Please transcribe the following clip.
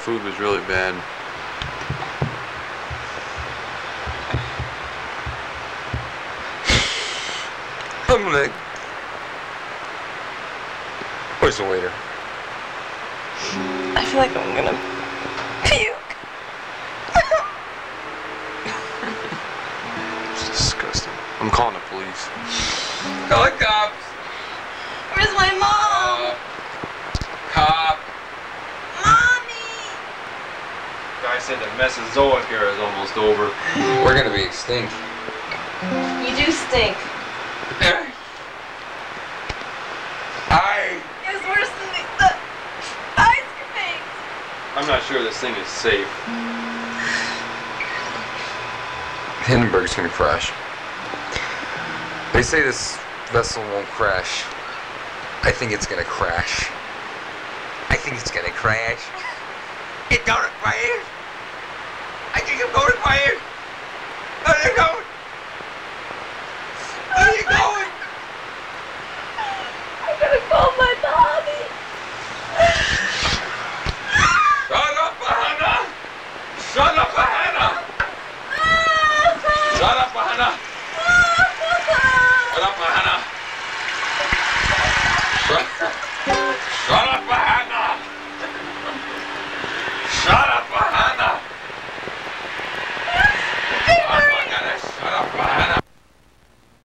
food was really bad. I'm like, where's the waiter? I feel like I'm gonna puke. It's disgusting. I'm calling the police. Call the cops. Where's my mom? Cop. Mommy! Guy said the Mesozoic era is almost over. We're gonna be extinct. You do stink. It was worse than the ice cream. I'm not sure this thing is safe. Hindenburg's gonna crash. They say this vessel won't crash. I think it's gonna crash. I think it's gonna crash. It's gonna crash. I think I'm going to crash. Where are you going? Where are you going? I'm gonna call my mommy. Shut up, Hannah! Shut up, Hannah! Shut up, Hannah! Shut up, Hannah! Shut up.